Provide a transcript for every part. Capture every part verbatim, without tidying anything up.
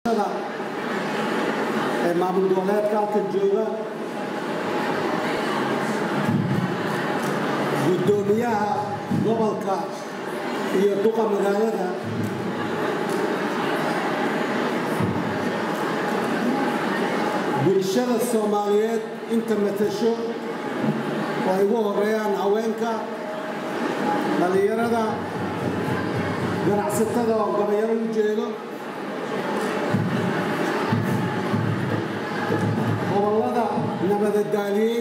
maamul goboleedka halkan jooga gudoomiyaha gobolka iyo duqa magaalada bulshada Soomaaliyeed inta matasho way ugu horeeyaan haweenka dhalinyarada ganacsatada oo gabayaro u jeedo gobolada nabadgelyada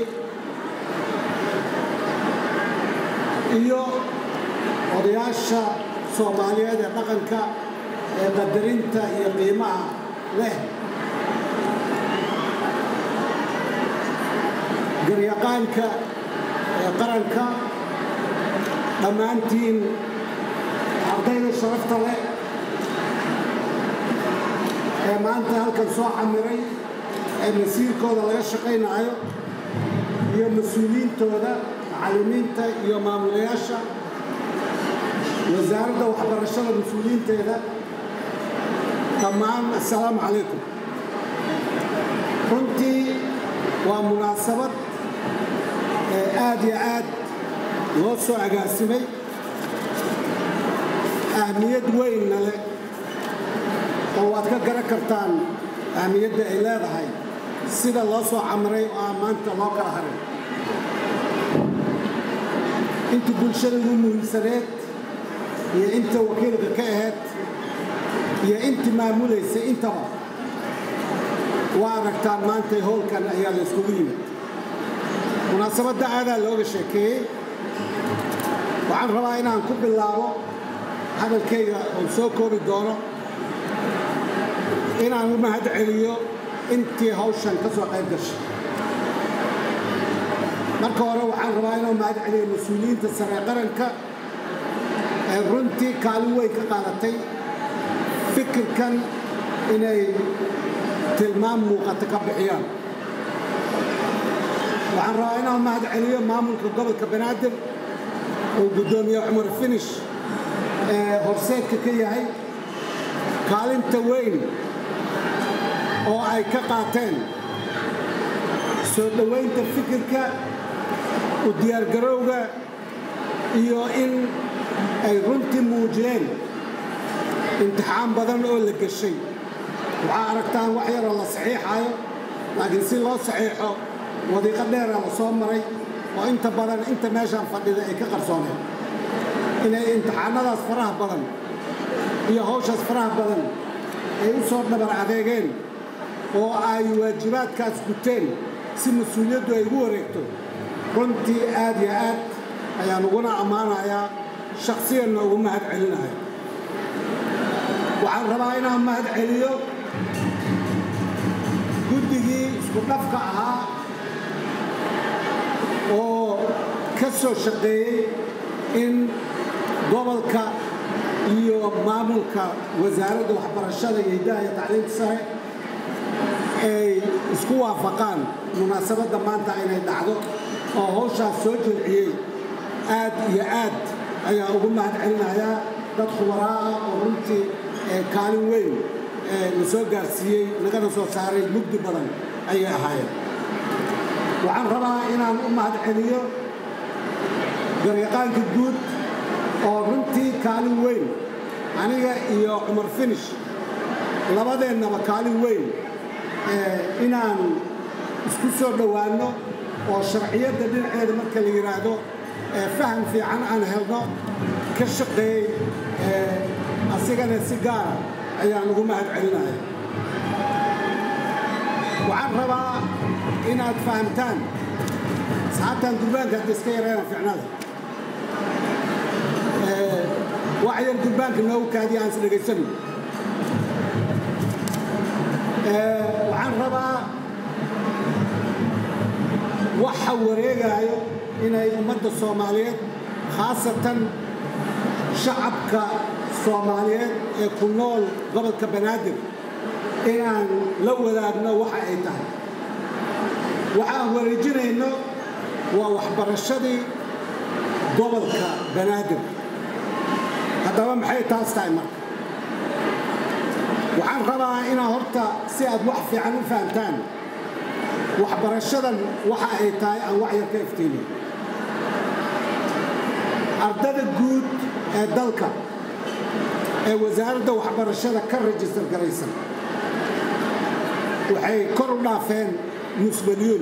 iyo odayaasha Soomaaliyeed ee dhaqanka ee qadarinta iyo qiimaha leh garyaqaanka ee qaranka dhammaantiin ardayda sharafta leh ee maanta halkan soo camiray ee masiirkooda laga shaqaynayo iyo mas'uuliyiintooda macallimiinta iyo maamulayaasha wasaaradda waxbarashada mas'uuliyiinteeda dhammaan assalaamu calaykum runtii waa munaasabad aad iyo aad loo soo agaasimay ahmiyad weynna leh oo waad ka garan kartaan ahmiyadda ay leedahay sida loo soo camiray oo maanta loo kala haray inta bulshada ugu muhiimsaneed iyo inta wakiilka ka ahayd iyo inta maamulaysa intaba waa aragtaan maanta howlkan ayaa la iskugu yimid munaasabadda aadaa looga sheekeeyey waxaan rabaa inaan ku bilaabo hadalkayga oo soo koobi doono inaan u mahad celiyo intii hawshan ka soo qayb gashay marka hore waxaan rabaa inaan mahad celiyo mas'uuliyiinta sare qaranka ee runtii kaalin weyn ka qaadatay fikirkan inay tilmaam muuqata ka bixiyaan waxaan rabaa inaan mahad celiyo maamulka gobolka banaadir oo gudoomiye Cumar Finish ee horseedka ka yahay kaalinta weyn oo ay ka qaateen soo dhaweynta fikirka u diyaargarowga iyo in ay runtii muujiyeen imtixaan badan oo la gashay waxaa aragtaan wax yar oo la saxiixayo laakiin si loo saxiixo wadiiqo dheera la soo maray oo inta badan inta meeshaan fadhida ay ka qarsooneen inay imtixaanadaas faraha badan iyo hawshaas faraha badan ay u soo dhabar adeegeen oo ay waajibaadkaas guteen si mas'uuliyaddu ay ugu wareegto runtii aad iyo aad ayaan uguna ammaanayaa shakhsiyanna ugu mahad celinahay waxaan rabaa inaan mahad celiyo guddigii isku dhafka ahaa oo ka soo shaqeeyey in gobolka iyo maamulka wasaaradda waxbarashada iyo hidaha iyo tacliinta sare ay isku waafaqaan munaasabadda maanta inay dhacdo oo hawshaas soo jilciyey aad iyo aad ayaa ugu mahad celinayaa dad khubaraa ah oo runtii kaalin weyn la soo gaarsiiyey nagana soo saaray mugdi badan ayay ahaayeen waxaan rabaa inaan u mahad celiyo garyaqaanka guud oo runtii kaalin weyn aniga iyo Cumar Finish labadeennaba kaalin weyn inaan isku soo dhowaanno oo sharciyadda dhinaceeda marka la yiraahdo faham fiican aan helno ka shaqeeyey asigana si gaara ayaan ugu mahad celinayaa waxaan rabaa inaad fahamtaan saacaddan durbaanka hadda iska yareeyaan ficnada wax yar durbaanka noogu kaadiya aan is dhegaysanin waxaan rabaa waxa wareegaayo inay ummadda Soomaaliyeed khaasatan shacabka Soomaaliyeed ee ku nool gobolka Banaadir inaan la wadaagno waxa ay tahay waxaan wareejinayno waa waxbarashadii gobolka Banaadir haddaba maxay taas tahay marka waxaan rabaa inaan si aad wax fiican u fahantaan waxbarashadan waxa ay tahay aan wax yar ka iftiimiyo ardada guud ee dalka ee wasaaradda waxbarashada ka rajistar garaysan waxay kor u dhaafeen nus milyuun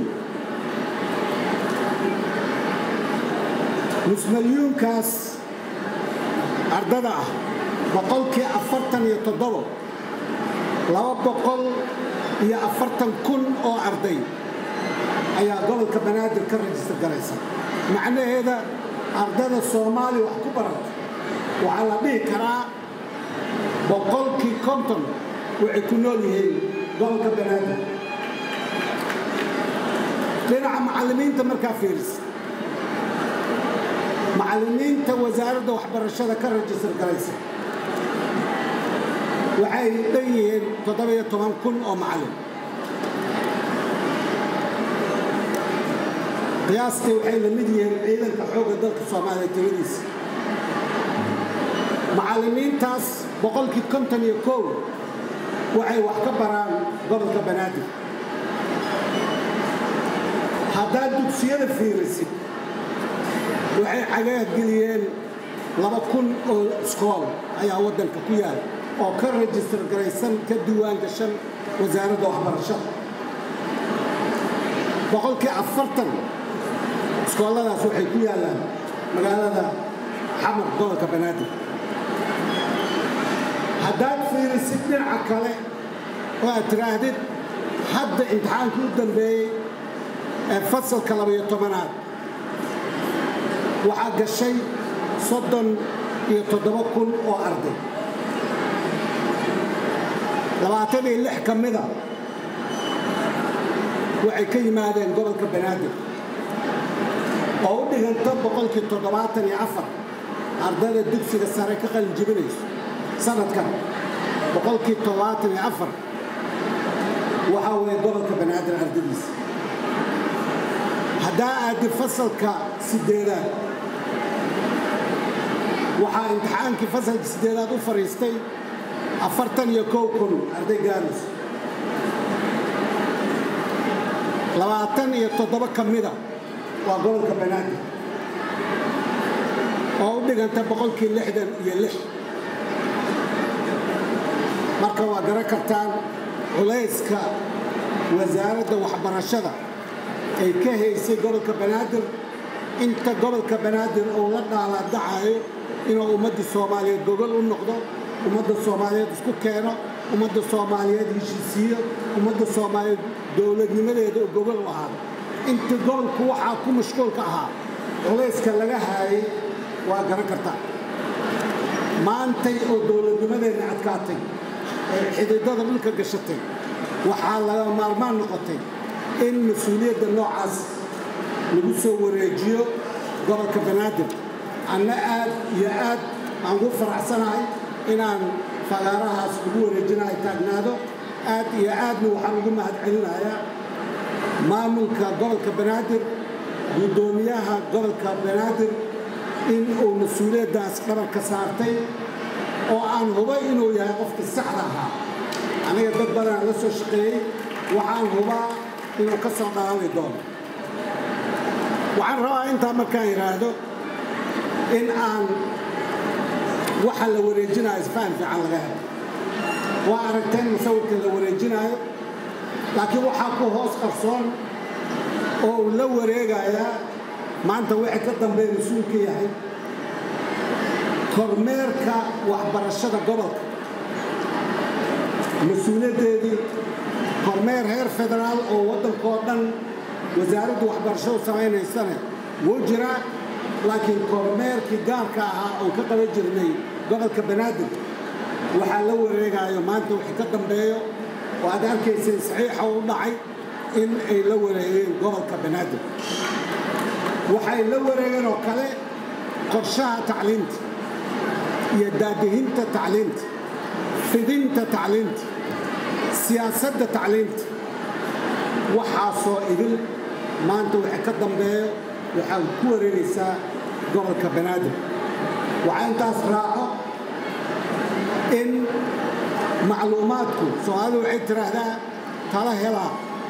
nus milyuunkaas ardada ah boqolkii afartan iyo toddobo laba boqol iyo afartan kun oo arday ayaa gobolka banaadir ka rajistar garaysan macnaheeda ardada soomaaliya wax ku barata waxaa la dhihi karaa boqolkii konton waxay ku nool yihiin gobolka banaadir dhinaca macallimiinta markaa fiirisa macallimiinta wasaaradda waxbarashada ka rajistar garaysan waxay dhan yihiin toddoba iyo toban kun oo macallin qiyaastii waxay la mid yihiin ciidanka xoogga dalka soomaaliya tiradiisa macallimiintaas boqolkii konton iyo kow waxay wax ka baraan gobolka banaadir haddaad dugsiyada fiirisid waxay cagaad geliyeen laba kun oo iskool ayaa waddanka ku yaal oo ka rajistar garaysan ka diiwaan gashan wasaaradda waxbarashada boqolkii afartan iskooladaas waxay ku yaallaan magaalada xamar gobolka banaadir haddaad fiirisid dhinaca kale oo aad tiraahdid hadda imtixaankii u dambeeyey ee fasalka labaiyo tobanaad waxaa gashay soddon iyo toddoba kun oo arday labaatan iyo lix ka mida waxay ka yimaadeen gobolka banaadir oo u dhiganta boqolkii toddobaatan iyo afar ardayda dugsiga sare ka qalin jibinayso sanadkan boqolkii toddobaatan iyo afar waxaa weeye gobolka banaadir ardadiisa haddaa aadi fasalka sideedaad waxaa imtixaankii fasalka sideedaad u fadhiistay afartan iyo kow kun arday gaarayso labaatan iyo toddoba ka mida waa gobolka banaadir oo u dhiganta boqolkii lixdan iyo lix marka waa garan kartaan culayska wasaaradda waxbarashada ay ka haysay gobolka banaadir inta gobolka banaadir uu la dhaalaadacayo inuu ummadda soomaaliyeed gogol u noqdo ummadda soomaaliyeed isku keeno ummadda soomaaliyeed heshiisiiyo ummadda soomaaliyeed dowladnimadeeda oo gogol u ahaado inta gobolku waxaa ku mashquulka ahaa culayska laga haayay waa garan kartaa maantay oo dowladnimadeedna adkaatay ee xididada dhulka gashatay waxaa laga maarmaan noqotay in mas-uuliyadda noocaas lagu soo wareejiyo gobolka banaadir anna aad iyo aad aan ugu faraxsanahay inaan fagaarahaas ugu wareejinahay taagnaado aad iyo aadna waxaan ugu mahadcelinayaa maamulka gobolka banaadir guddoomiyaha gobolka banaadir in uu mas-uuliyaddaas dhabarka saartay oo aan hubay inuu yahay qofkii saxda ahaa aniga dad badanaan la soo shaqeeyey waxaan hubaa inuu ka soo dhalaali doono waxaan rabaa intaa markaan yidhaahdo in aan waxa la wareejinayo isfaham fiican laga helo waa aragteen musawirka la wareejinayo laakiin waxaa ku hoos qarsoon oo uu la wareegayaa maanta wixii ka dambeeya mas-uulka yahay kormeerka waxbarashada gobolka mas-uuliyaddeedii kormeer heer federaal oo waddankoo dhan wasaaraddu waxbarashadu samaynaysane wuu jiraa laakiin kormeerkii gaarka ahaa oo ka qaban jirnay gobolka banaadir waxaa la wareegayo maanta wixii ka dambeeyo oo aad arkayseen saxiixa u dhacay in ay la wareegeen gobolka banaadir waxay la wareegeen oo kale qorshaha tacliinta iyo daadihinta tacliinta fidinta tacliinta siyaasadda tacliinta waxaasoo idil maanta wixii ka dambeeyo waxaad ku wareegaysaa gobolka banaadir waxaa intaas raaco in macluumaadku soomaalidu waxay tiraahdaa tala helaa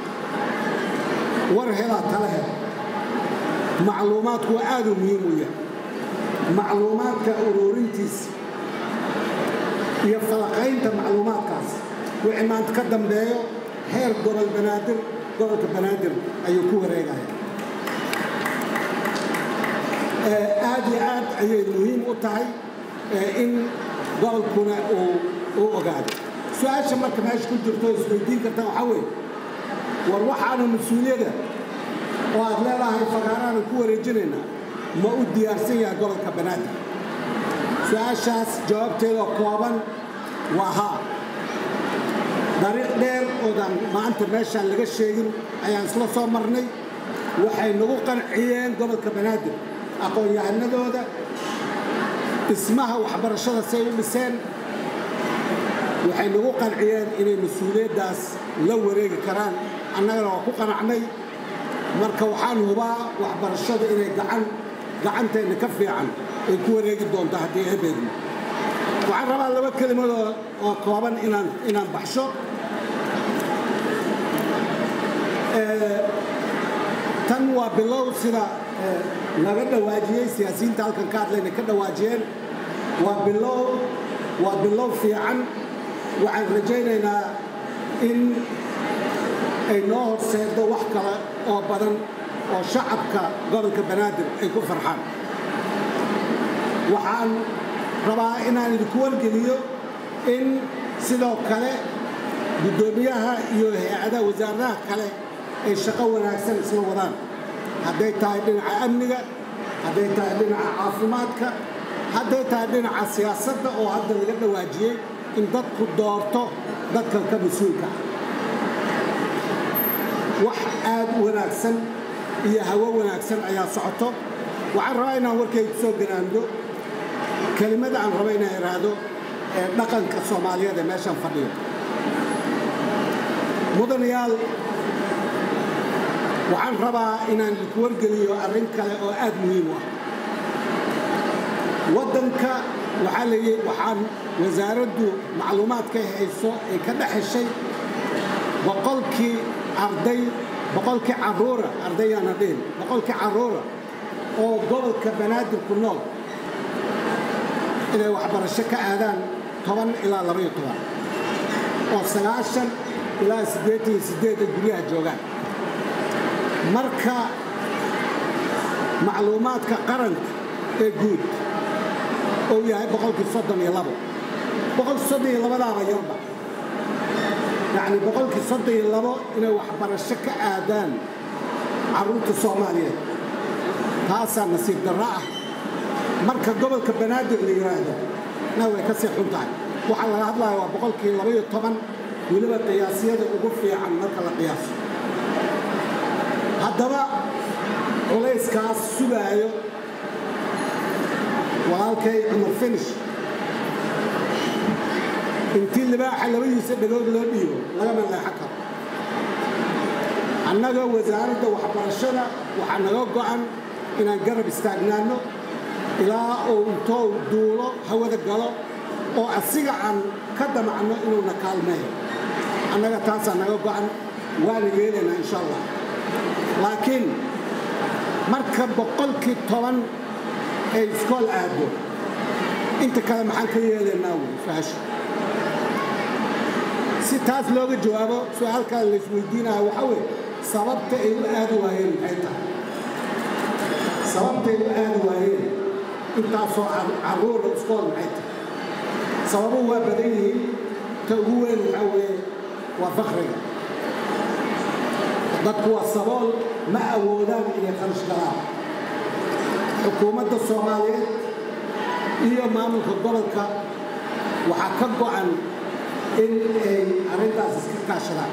war helaa tala hela macluumaadku aad u muhiim u yahay macluumaadka ururintiisa iyo falaqaynta macluumaadkaas wixii maanta ka dambeeyo heer gobol banaadir gobolka banaadir ayuu ku wareegaya aad iyo aad ayay muhiim u tahay in gobolkuna uu ogaado su-aasha marka meesha ku jirto isweydiin karta waxaa weeye war waxaanu mas-uuliyadda oo aad leedahay fagaaraanu ku wareejinaynaa ma u diyaarsan yahay gobolka banaadir su-aashaas jawaabteeda kooban waa haa dariiq dheer oodan maanta meeshaan laga sheegin ayaan isla soo marnay waxay nagu qanciyeen gobolka banaadir aqoon-yahanadooda dhismaha waxbarashada say u dhiseen waxay nagu qanciyeen inay mas-uuliyaddaas la wareegi karaan annagana waa ku qanacnay marka waxaan hubaa waxbarashada inay gacan gacanteenna ka fiican ay ku wareegi doonto haddii ebeedno waxaan rabaa laba kelimadoo oo kooban inaan inaan baxsho tan waa bilow sida laga dhawaajiyey siyaasiyiinta halkan ka hadlayna ka dhawaajiyeen waa bilow waa bilow fiican waxaan rajaynaynaa in ay noo horseedo wax kale oo badan oo shacabka gobolka banaadir ay ku farxaan waxaan rabaa inaan idinku wargeliyo in sidoo kale guddoomiyaha iyo hay-adaha wasaaradaha kale ay shaqo wanaagsan isla wadaan hadday tahay dhinaca amniga hadday tahay dhinaca caafimaadka hadday tahay dhinaca siyaasadda oo hadda laga dhawaajiyey in dadku doorto dadkan ka mas-uulka ah wax aad u wanaagsan iyo hawo wanaagsan ayaa socoto waxaan rabaa inaan warkayga soo ganaando kelimada aan raba inaan iraahdo ee dhaqanka soomaaliyeed ee meeshaan fadhiyo mudanayaal waxaan rabaa inaan idinku wargeliyo arrin kale oo aad muhiim u ah waddanka waxaa leeyahay waxaan wasaaraddu macluumaadka hayso ay ka dhex heshay boqolkii arday boqolkii carruura ardayaana dhihin boqolkii carruura oo gobolka banaadir ku nool inay waxbarasho ka aadaan toban ilaa labaiyo toban oo sagaashan ilaa siddeetan iyo siddeed ay guryaha joogaan marka macluumaadka qaranka ee guud oo yahay boqolkii soddon iyo labo boqolkii soddon iyo labadaaba yarba yacni boqolkii soddon iyo labo inay waxbarasho ka aadaan carruurta soomaaliyeed taasaa nasiib darro ah marka gobolka banaadir la yidhaahdo na way ka sii xun tahay waxaa laga hadlaya waa boqolkii labaiyo toban weliba qiyaasyada ugu fiican marka la qiyaaso haddaba culayskaas sugaayo walaalkay cumar finish intii libaaxa labadiisa dhagood loo dhiibo lagama leexan karo annaga wasaaradda waxbarashada waxaa naga go'an inaan garab istaagnaano ilaa uu intoo duulo hawada galo oo asiga aan ka damacno inuuna kaalmeeyo annaga taasaa naga go'an waana yeelaynaa insha allah laakiin marka boqolkii toban ay iskool aado inta kale maxaan ka yeelaynaa wey su-aasha si taas looga jawaabo su-aalkaa la isweydiinaya waxaa weeye sababta ay u aadi waayeen maxay tahay sababta ay u aadi waayeen intaasoo carruura iskool maxay tahay sababuhu waa badan yihiin ta ugu weyn waxaa weeye waa fakriga dadku waa sabool ma awoodaan inay kharash galaan xukuumadda soomaaliyeed iyo maamulka gobolka waxaa ka go'an in ay arrintaas iska kaashadaan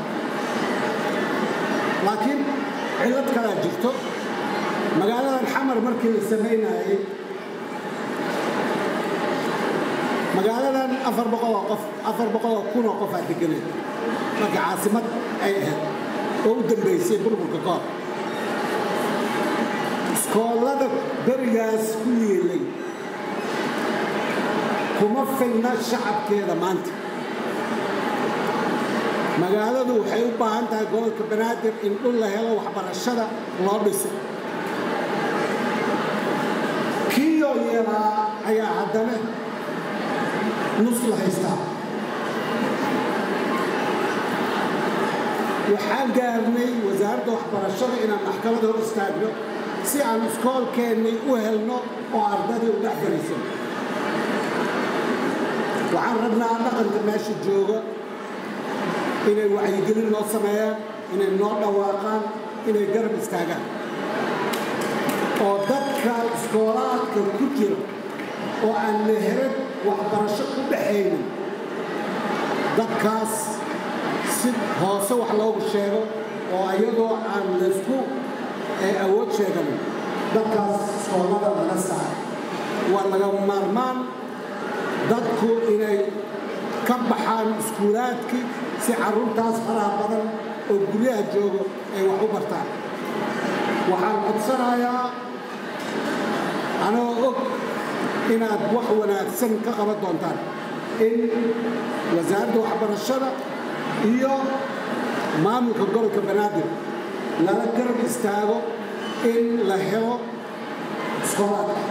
laakiin cillad kalaa jirto magaaladan xamar markii la samaynayay magaaladan afar boqoloo qof afar boqoloo kunoo qof aa deganeed marka caasimad ay ahayd oo u dambaysay burburka kahor iskoollada berigaas ku yeelay kuma filna shacabkeeda maanta magaaladu waxay u baahan tahay gobolka banaadir in dhul la helo waxbarashada loo dhiso kiyo yeelaa ayaa haddana nus la haystaa waxaan gaarnay wasaaradda waxbarashada inaan maxkamada hor istaagno si aan iskoolkeennay u helno oo ardadii u dhex fariiso waxaan rabnaa dhaqanka meesha jooga inay wacyigelin noo sameeyaan inay noo dhawaaqaan inay garab istaagaan oo dadka iskoolaadka ku jira oo aan meherad waxbarasho u dhaxaynin dadkaas si hoose wax loogu sheego oo iyadoo aan laysku awood sheeganin dadkaas iskoolada laga saaro waa laga maarmaan dadku inay ka baxaan iskuulaadkii si carruurtaas faraha badan oo guryaha joogo ay wax u bartaan waxaan codsanayaa anoo og inaad wax wanaagsan ka qaban doontaan in wasaaradda waxbarashada iyo maamulka gobolka banaadir lala garab istaago in la helo iskoolaadka